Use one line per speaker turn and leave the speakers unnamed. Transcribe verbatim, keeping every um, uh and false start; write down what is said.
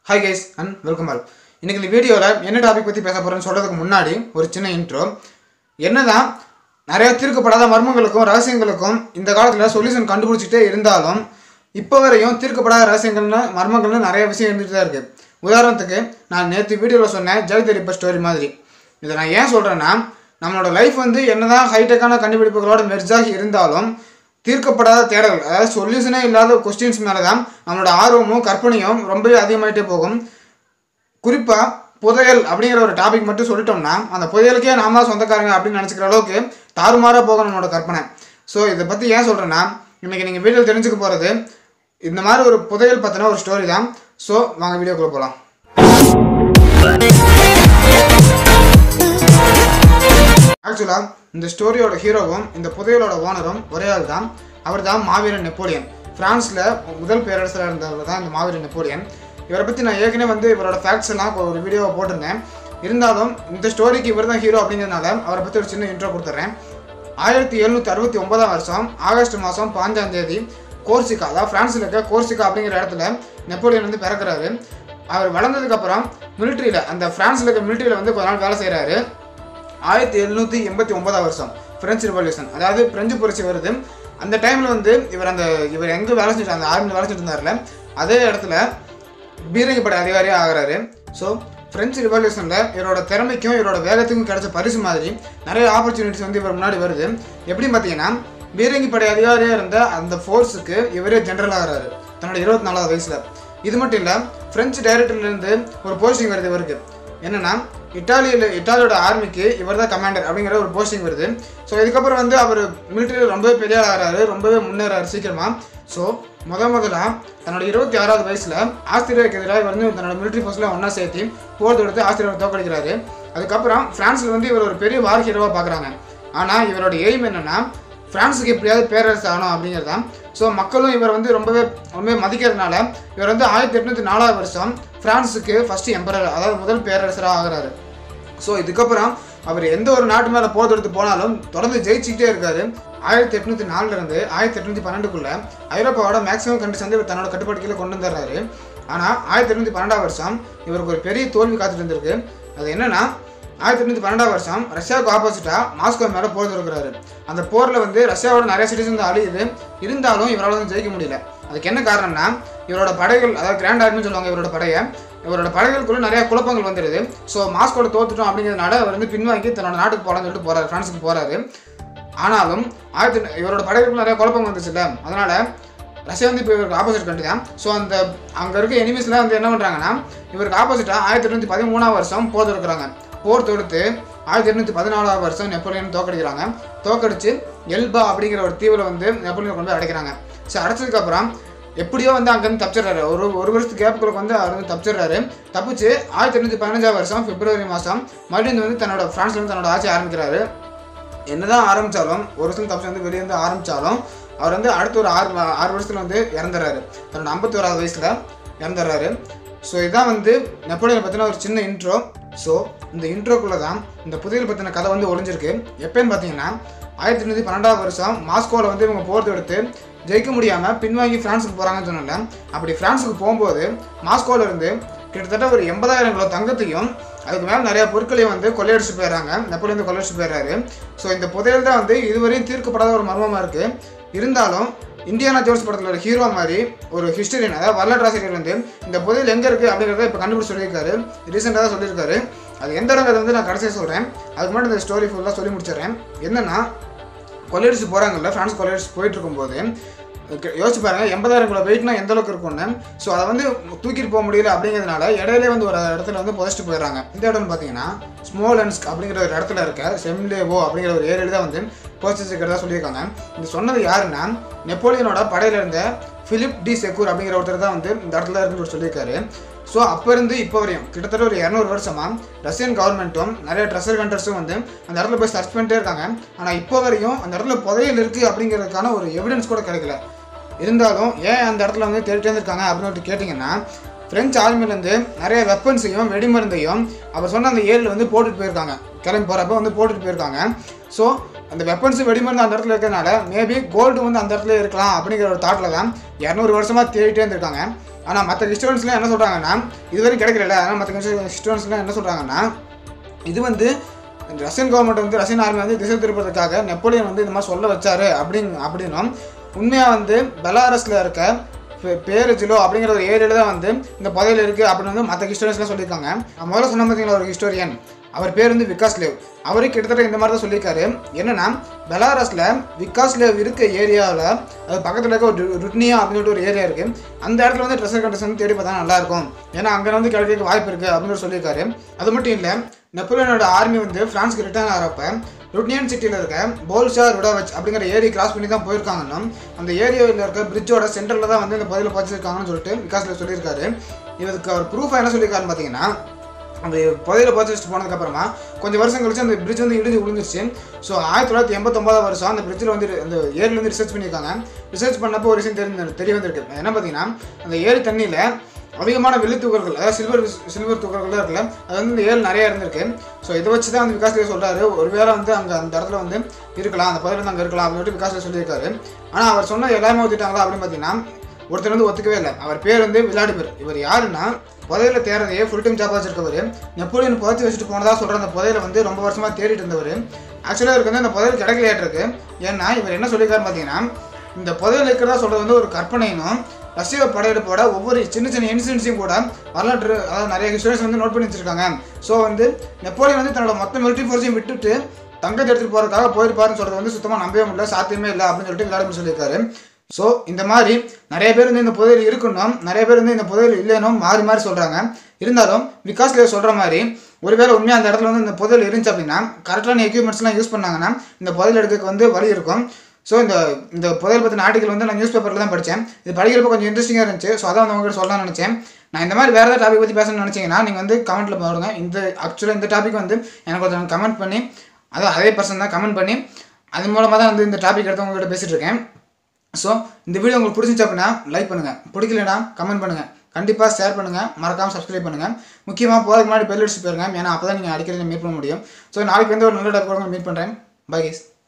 Hi guys and welcome all. இன்னைக்கு இந்த வீடியோல என்ன டாபிக் பத்தி பேச போறேன்னு சொல்றதுக்கு முன்னாடி ஒரு சின்ன இன்ட்ரோ. என்னதான் நிறைய தீர்க்கப்படாத மர்மங்களுக்கும் ரகசியங்களுக்கும் இந்த காலத்துல சொல்யூஷன் கண்டுபிடிச்சிட்டே இருந்தாலும் இப்போ வரையும் தீர்க்கப்படாத ரகசியங்கள்னா மர்மங்கள்னு நிறைய விஷயம் இருந்துட்டு தான் இருக்கு. உதாரணத்துக்கு நான் நேத்து வீடியோல சொன்ன ஜெயதரிப்ப ஸ்டோரி மாதிரி. இதை நான் ஏன் சொல்றேன்னா நம்மளோட லைஃப் வந்து என்னதான் ஹைடெக்கான கண்டுபிடிப்புகளோட மெர்ஜாகி இருந்தாலும் தீர்க்கப்படாத தேடல்கள் அதாவது சொல்யூஷனே இல்லாத கொஸ்டின்ஸ் மேலே தான் நம்மளோட ஆர்வமும் கற்பனையும் ரொம்பவே அதிகமாகிட்டே போகும். குறிப்பாக புதையல் அப்படிங்கிற ஒரு டாபிக் மட்டும் சொல்லிட்டோம்னா அந்த புதையலுக்கே நாம தான் சொந்தக்காரங்க அப்படின்னு நினச்சிக்கிற அளவுக்கு தாறுமாறாக போகும் நம்மளோட கற்பனை. ஸோ இதை பற்றி ஏன் சொல்கிறேன்னா இன்றைக்கி நீங்கள் வீடியோ தெரிஞ்சுக்க போகிறது இந்த மாதிரி ஒரு புதையல் பற்றின ஒரு ஸ்டோரி தான். ஸோ வாங்க வீடியோக்குள்ளே போகலாம். ஆக்சுவலாக இந்த ஸ்டோரியோட ஹீரோவும் இந்த புதையலோட ஓனரும் ஒரே ஆள் தான். அவர் தான் மாவீரன் நெப்போலியன். பிரான்ஸில் முதல் பேரரசராக இருந்தவர் தான் இந்த மாவீரன் நெப்போலியன். இவரை பற்றி நான் ஏற்கனவே வந்து இவரோட ஃபேக்ட்ஸ் எல்லாம் ஒரு வீடியோவை போட்டிருந்தேன். இருந்தாலும் இந்த ஸ்டோரிக்கு இவர் தான் ஹீரோ அப்படிங்கிறதுனால அவரை பற்றி ஒரு சின்ன இன்ட்ரோ கொடுத்துட்றேன். ஆயிரத்தி எழுநூற்றி அறுபத்தி ஒன்பதாம் வருஷம் ஆகஸ்ட் மாதம் பாஞ்சாம் தேதி கோர்சிகா அதாவது ஃப்ரான்ஸில் இருக்க கோர்சிகா அப்படிங்கிற இடத்துல நெப்போலியன் வந்து பிறக்கிறாரு. அவர் வளர்ந்ததுக்கப்புறம் மிலிட்ரியில் அந்த ஃப்ரான்ஸில் இருக்க மிலிட்ரியில் வந்து கொஞ்ச நாள் வேலை செய்கிறாரு. ஆயிரத்தி எழுநூற்றி எண்பத்தி ஒன்பதாம் வருஷம் பிரெஞ்சு ரெவல்யூஷன் அதாவது பிரெஞ்சு புரட்சி வருது. அந்த டைமில் வந்து இவர் அந்த இவர் எங்கே வேலை செஞ்சுட்டு அந்த ஆர்மியில் வேலை செஞ்சுட்டு இருந்தார்ல அதே இடத்துல பீரங்கிப்படை அதிகாரியாக ஆகிறாரு. ஸோ பிரெஞ்சு ரெவல்யூஷனில் இவரோட திறமைக்கும் இவரோட வேகத்துக்கும் கிடைச்ச பரிசு மாதிரி நிறைய ஆப்பர்ச்சுனிட்டிஸ் வந்து இவர் முன்னாடி வருது. எப்படின்னு பார்த்தீங்கன்னா பீரங்கிப்படை அதிகாரியாக இருந்த அந்த ஃபோர்ஸுக்கு இவரே ஜென்ரல் ஆகிறாரு தன்னோட இருபத்தி நாலாவது வயசில். இது மட்டும் இல்லை பிரெஞ்சு டைரக்டர்லேருந்து ஒரு போஸ்டிங் வருது இவருக்கு. என்னென்னா இட்டாலியில் இட்டாலியோட ஆர்மிக்கு இவர் தான் கமாண்டர் அப்படிங்கிற ஒரு போஸ்டிங் வருது. ஸோ இதுக்கப்புறம் வந்து அவர் மிலிட்டரியில் ரொம்பவே பெரிய ஆகிறாரு, ரொம்பவே முன்னேறாரு சீக்கிரமாக. ஸோ முத முதலாக தன்னோட இருபத்தி ஆறாவது வயசில் ஆஸ்திரேலியாவுக்கு எதிராக வந்து தன்னோட மிலிட்ரி ஃபோர்ஸில் ஒன்றா சேர்த்து போர் தொடுத்து ஆஸ்திரேலியாவை தோற்கடிக்கிறாரு. அதுக்கப்புறம் ஃப்ரான்ஸில் வந்து இவர் ஒரு பெரிய வார் ஹீரோவாக பார்க்குறாங்க. ஆனால் இவரோட எய்ம் என்னென்னா ஃப்ரான்ஸுக்கு எப்படியாவது பேரரசு ஆகணும் அப்படிங்கிறது தான். ஸோ மக்களும் இவர் வந்து ரொம்பவே ரொம்பவே மதிக்கிறதுனால இவர் வந்து ஆயிரத்தி எட்நூற்றி நாலாவது வருஷம் ஃப்ரான்ஸுக்கு ஃபஸ்ட்டு எம்பரர் அதாவது முதல் பேரரசராக ஆகிறாரு. ஸோ இதுக்கப்புறம் அவர் எந்த ஒரு நாட்டு மேலே போர் தொடுத்து போனாலும் தொடர்ந்து ஜெயிச்சுக்கிட்டே இருக்காரு. ஆயிரத்தி எட்நூற்றி நாலுலேருந்து ஆயிரத்தி எட்நூற்றி பன்னெண்டுக்குள்ளே ஐரோப்பாவோட மேக்ஸிமம் கண்ட்ரிஸ் வந்து இவர் தன்னோட கட்டுப்பாடு கீழே கொண்டு வந்துடுறாரு. ஆனால் ஆயிரத்தி எட்நூற்றி பன்னெண்டாம் வருஷம் இவருக்கு ஒரு பெரிய தோல்வி காத்துட்டு இருந்திருக்கு. அது என்னன்னா ஆயிரத்தி எட்நூற்றி பன்னெண்டாம் வருஷம் ரஷ்யாவுக்கு ஆப்போசிட்டாக மாஸ்கோ மேலே போர் தொடுக்கிறாரு. அந்த போரில் வந்து ரஷ்யாவோட நிறைய சிட்டிஸ் வந்து அழியுது. இருந்தாலும் இவரால் வந்து ஜெயிக்க முடியல. அதுக்கு என்ன காரணம்னா இவரோட படைகள் அதாவது கிராண்ட் ஆர்மின்னு சொல்லுவாங்க இவரோட படையை. இவரோட படைகளுக்குள்ள நிறைய குழப்பங்கள் வந்துடுது. ஸோ மாஸ்கோட தோத்துட்டோம் அப்படிங்கிறதுனால அவர் வந்து பின்வாங்கி தன்னோட நாட்டுக்கு போகலான்னு சொல்லிட்டு போறாரு, ஃப்ரான்ஸுக்கு போறாரு. ஆனாலும் ஆயிரத்தி இவரோட படைகளுக்குள்ள நிறைய குழப்பம் வந்துச்சுல்ல, அதனால ரஷ்யா வந்து இப்போ இவருக்கு ஆப்போசிட் கண்ட்ரி தான். ஸோ அந்த அங்கே இருக்க எனிமீஸ்லாம் வந்து என்ன பண்ணுறாங்கன்னா இவருக்கு ஆப்போசிட்டாக ஆயிரத்தி எட்நூற்றி பதிமூணாம் வருஷம் போர் தொடுக்கிறாங்க. போர் தொடுத்து ஆயிரத்தி எட்நூற்றி பதினாலாவது வருஷம் நெப்போலியன் தோக்கடிக்கிறாங்க. தோக்கடிச்சு எல்பா அப்படிங்கிற ஒரு தீவில் வந்து நெப்போலியன் கொண்டு போய் அடைக்கிறாங்க. ஸோ அடைச்சதுக்கப்புறம் எப்படியோ வந்து அங்கேருந்து தப்பிச்சிடுறாரு. ஒரு ஒரு வருஷத்துக்கு கேப்புகளுக்கு வந்து அவர் வந்து தப்பிச்சிடுறாரு. தப்பிச்சு ஆயிரத்தி எட்நூற்றி பதினஞ்சாம் வருஷம் பிப்ரவரி மாதம் மறுபடியும் வந்து தன்னோட ஃப்ரான்ஸில் வந்து தன்னோட ஆட்சி ஆரம்பிக்கிறாரு. என்னதான் ஆரம்பித்தாலும் ஒரு வருஷம் தப்பிச்சு வந்து வெளியே வந்து ஆரம்பித்தாலும் அவர் வந்து அடுத்த ஒரு ஆறு ஆறு வருஷத்தில் வந்து இறந்துடுறாரு. தன்னோட ஐம்பத்தி ஓராவது வயசில் இறந்துடுறாரு. ஸோ இதான் வந்து நெப்போலியனை பற்றின ஒரு சின்ன இன்ட்ரோ. ஸோ இந்த இன்ட்ரோக்குள்ளே தான் இந்த புதையல் பற்றின கதை வந்து ஒளிஞ்சிருக்கு. எப்போன்னு பார்த்தீங்கன்னா ஆயிரத்தி எட்நூற்றி பன்னெண்டாவது வருஷம் மாஸ்கோவில் வந்து இவங்க போர் தொடுத்து ஜெயிக்க முடியாமல் பின்வாங்கி ஃப்ரான்ஸுக்கு போகிறாங்கன்னு சொன்னால அப்படி ஃப்ரான்ஸுக்கு போகும்போது மாஸ்கோவில் இருந்து கிட்டத்தட்ட ஒரு எண்பதாயிரம் கிலோ தங்கத்தையும் அதுக்கு மேலே நிறையா பொருட்களையும் வந்து கொள்ளையடிச்சு போயிடுறாங்க. நெப்போலியன் வந்து கொள்ளையடிச்சு போயிடுறாரு. ஸோ இந்த புதையல் தான் வந்து இதுவரையும் தீர்க்கப்படாத ஒரு மர்மமாக இருக்குது. இருந்தாலும் இந்தியானா ஜோன்ஸ் படத்தில் ஒரு ஹீரோ மாதிரி ஒரு ஹிஸ்டரியன் அதாவது வரலாற்று ஆசிரியர் வந்து இந்த புதையல் எங்கே இருக்குது அப்படிங்கிறத இப்போ கண்டுபிடிச்சு சொல்லியிருக்காரு. ரீசெண்டாக தான் சொல்லியிருக்காரு. அது எந்த இடங்கிறத வந்து நான் கடைசியாக சொல்கிறேன். அதுக்கு முன்னாடி இந்த ஸ்டோரி ஃபுல்லாக சொல்லி முடிச்சிடுறேன். என்னென்னா கொள்ளையடிச்சு போகிறாங்கல்ல ஃப்ரான்ஸ் கொள்ளையடிச்சு போயிட்டு இருக்கும்போது யோசிச்சு பாருங்கள் எண்பதாயிரம் கிலோ வெயிட்னா எந்த அளவுக்கு இருக்கும்னு. ஸோ அதை வந்து தூக்கிட்டு போக முடியல அப்படிங்கிறதுனால இடையிலே வந்து ஒரு இடத்துல வந்து புதைச்சிட்டு போயிடுறாங்க. இந்த இடம்னு பார்த்தீங்கன்னா ஸ்மோலன்ஸ்க் அப்படிங்கிற ஒரு இடத்துல இருக்க செம்லேவோ அப்படிங்கிற ஒரு ஏரியாவில் தான் வந்து புதைச்சிருக்கிறதா சொல்லியிருக்காங்க. இது சொன்னது யாருன்னா நெப்போலியனோட படையில் இருந்த பிலிப் டி செக்கூர் அப்படிங்கிற ஒருத்தர் தான் வந்து இந்த இடத்துல இருக்குன்னு சொல்லியிருக்காரு. ஸோ அப்போ இருந்து இப்போ வரையும் கிட்டத்தட்ட ஒரு இரநூறு வருஷமாக ரஷ்யன் கவர்மெண்ட்டும் நிறைய ட்ரெஷர் ஹண்டர்ஸும் வந்து அந்த இடத்துல போய் சர்ச் பண்ணிட்டே இருக்காங்க. ஆனால் இப்போ வரையும் அந்த இடத்துல புதையல் இருக்குது அப்படிங்கிறதுக்கான ஒரு எவிடன்ஸ் கூட கிடைக்கல. இருந்தாலும் ஏன் அந்த இடத்துல வந்து தேடிட்டே இருந்திருக்காங்க அப்படின்னு கேட்டிங்கன்னா ஃப்ரெஞ்சு ஆர்மிலேருந்து நிறைய வெப்பன்ஸையும் வெடிமருந்தையும் அவர் சொன்ன அந்த ஏரியில் வந்து போட்டுட்டு போயிருக்காங்க. கிளம்பி போகிறப்ப வந்து போட்டுட்டு போயிருக்காங்க. ஸோ அந்த வெப்பன்ஸ் வெடிமருந்து அந்த இடத்துல இருக்கிறதுனால மேபி கோல்டு வந்து அந்த இடத்துல இருக்கலாம் அப்படிங்கிற ஒரு தாட்டில் தான் இரநூறு வருஷமாக தேடிட்டே இருந்திருக்காங்க. ஆனால் மற்ற ஹிஸ்டோரியன்ஸ்லாம் என்ன சொல்கிறாங்கன்னா இதுவரைக்கும் கிடைக்கல. ஆனால் மற்ற ஹிஸ்டோரியன்ஸ்லாம் என்ன சொல்கிறாங்கன்னா இது வந்து ரஷ்யன் கவர்மெண்ட் வந்து ரஷ்யன் ஆர்மி வந்து திசை திருப்பதற்காக நெப்போலியன் வந்து இந்த மாதிரி சொல்ல வச்சாரு அப்படின் அப்படின்னும் உண்மையாக வந்து பெலாரஸில் இருக்க பேரஜிலோ அப்படிங்கிற ஒரு ஏரியாவில் தான் வந்து இந்த புதையல் இருக்குது அப்படின்னு வந்து மற்ற ஹிஸ்டோரியன்ஸ்லாம் சொல்லியிருக்காங்க. நான் முதல்ல சொன்ன பார்த்தீங்களா ஒரு ஹிஸ்டோரியன், அவர் பேர் வந்து விகாஸ்லேவ். அவரு கிட்டத்தட்ட இந்த மாதிரி தான் சொல்லியிருக்காரு. என்னன்னா பெலாரஸில் விகாஸ்லேவ் இருக்க ஏரியாவில் அது பக்கத்தில் இருக்க ஒரு ருட்னியா அப்படின்னு ஒரு ஏரியா இருக்குது. அந்த இடத்துல வந்து ட்ரெஷர் கண்டஸ் வந்து தேடி பார்த்தா நல்லாயிருக்கும், ஏன்னா அங்கே வந்து கிடைக்க வாய்ப்பு இருக்குது அப்படின்னு சொல்லியிருக்காரு. அது மட்டும் இல்லை, நெப்போலியனோட ஆர்மி வந்து ஃப்ரான்ஸ்க்கு ரிட்டர்ன் ஆகிறப்ப ருட்னியன் சிட்டியில் இருக்க போல்ஷா ருடாவச் அப்படிங்கிற ஏரி கிராஸ் பண்ணி தான் போயிருக்காங்கன்னா அந்த ஏரியாவில் இருக்க பிரிட்ஜோட சென்டரில் தான் வந்து இந்த புதையலை பதிச்சிருக்காங்கன்னு சொல்லிட்டு விகாஸ்லேவ் சொல்லியிருக்காரு. இதுக்கு அவர் ப்ரூஃபாக என்ன சொல்லியிருக்காருன்னு பார்த்தீங்கன்னா அந்த புதையலை பதிச்சு வச்சுட்டு போனதுக்கப்புறமா கொஞ்சம் வருஷம் கழிச்சு அந்த பிரிட்ஜ் வந்து இடிஞ்சு விழுந்துருச்சு. ஸோ ஆயிரத்தி தொள்ளாயிரத்தி எண்பத்தொம்பதாவது வருஷம் அந்த பிரிட்ஜில் வந்து அந்த ஏரியில் வந்து ரிசர்ச் பண்ணியிருக்காங்க. ரிசர்ச் பண்ணப்போ ஒரு விஷயம் தெரி தெரிய வந்திருக்கு. என்ன பார்த்தீங்கன்னா அந்த ஏரி தண்ணியில் அதிகமான வெள்ளி துகள்கள், அதாவது சில்வர் சில்வர் துகள்கள் இருக்குல்ல, அது வந்து இந்த ஏழு நிறைய இருந்திருக்கு. ஸோ இதை வச்சு தான் வந்து விகாஸ்லேவ் சொல்கிறாரு ஒருவேளை வந்து அங்கே அந்த இடத்துல வந்து இருக்கலாம், அந்த புதையல் வந்து அங்கே இருக்கலாம் அப்படின்னு சொல்லிட்டு விகாஸ்லேவ் சொல்லியிருக்காரு. ஆனால் அவர் சொன்ன எல்லாமே ஒத்துட்டாங்களா அப்படின்னு பார்த்தீங்கன்னா ஒருத்தர் வந்து ஒத்துக்கவே இல்லை. அவர் பேர் வந்து விளாடிமிர். இவர் யாருன்னா புதையில தேடுறதையே ஃபுல் டைம் ஜாப் வச்சிருக்கவர். நெப்போலியன் புதைச்சி வச்சுட்டு போனதா சொல்கிற அந்த புதையில வந்து ரொம்ப வருஷமாக தேடிட்டு இருந்தவர். ஆக்சுவலாக இவருக்கு வந்து அந்த புதையல் கிடைக்கலையாட்டு இருக்கு. ஏன்னா இவர் என்ன சொல்லியிருக்காரு பார்த்தீங்கன்னா இந்த புதையல் இருக்கிறதா சொல்கிறது வந்து ஒரு கற்பனைனும் ரஷ்ய படையெடுப்போட ஒவ்வொரு சின்ன சின்ன இன்சிடென்ட்ஸையும் கூட வரலாற்று அதாவது நிறைய ஹிஸ்டோரிஸ் வந்து நோட் பண்ணி வச்சிருக்காங்க. ஸோ வந்து நெப்போலியன் வந்து தன்னோட மொத்த மிலிட்டரி ஃபோர்ஸையும் விட்டுட்டு தங்கத்தை எடுத்துகிட்டு போகிறதுக்காக போயிருப்பாருன்னு சொல்கிறது வந்து சுத்தமாக நம்பவே முடியல, சாத்தியமே இல்லை அப்படின்னு சொல்லிட்டு விளாடிமிர் சொல்லியிருக்காரு. ஸோ இந்த மாதிரி நிறைய பேர் வந்து இந்த புதையல் இருக்கணும், நிறைய பேர் வந்து இந்த புதையல் இல்லைனும் மாறி மாறி சொல்கிறாங்க. இருந்தாலும் விகாஸ்லேவ் சொல்கிற மாதிரி ஒருவேளை உண்மையாக அந்த இடத்துல வந்து இந்த புதையல் இருந்துச்சு அப்படின்னா கரெக்டான எக்யூப்மெண்ட்ஸ்லாம் யூஸ் பண்ணாங்கன்னா இந்த புதையல் எடுக்க வந்து வழி இருக்கும். ஸோ இந்த இந்த புதையல் பற்றின ஆர்டிகல் வந்து நான் நியூஸ் பேப்பரில் தான் படித்தேன். இது படிக்கிறப்ப கொஞ்சம் இன்ட்ரெஸ்டிங்காக இருந்துச்சு. ஸோ அதான் வந்து உங்கள்கிட்ட சொல்லலாம்னு நினச்சேன். நான் இந்த மாதிரி வேறு ஏதாவது டாபிக் பற்றி பேசணும்னு நினச்சிங்கன்னா நீங்கள் வந்து கமெண்ட்டில் போடுங்க. இந்த ஆக்சுவலாக இந்த டாபிக் வந்து எனக்கு கொஞ்சம் கமெண்ட் பண்ணி, அதான் அதே பர்சன் தான் கமெண்ட் பண்ணி, அது மூலமாக தான் வந்து இந்த டாபிக் எடுத்து உங்கள்கிட்ட பேசிகிட்டு இருக்கேன். ஸோ இந்த வீடியோ உங்களுக்கு பிடிச்சிச்சு அப்படின்னா லைக் பண்ணுங்கள், பிடிக்கலனா கமெண்ட் பண்ணுங்கள், கண்டிப்பாக ஷேர் பண்ணுங்கள், மறக்காமல் சப்ஸ்கிரைப் பண்ணுங்கள். முக்கியமாக போகிறதுக்கு முன்னாடி பெல் அடிச்சு போயிருங்க, ஏன்னா அப்போ தான் நீங்கள் அடிக்கடி மீட் பண்ண முடியும். ஸோ நாளைக்கு வந்து ஒரு நல்ல டாபிக் மீட் பண்ணுறேன். Bye guys.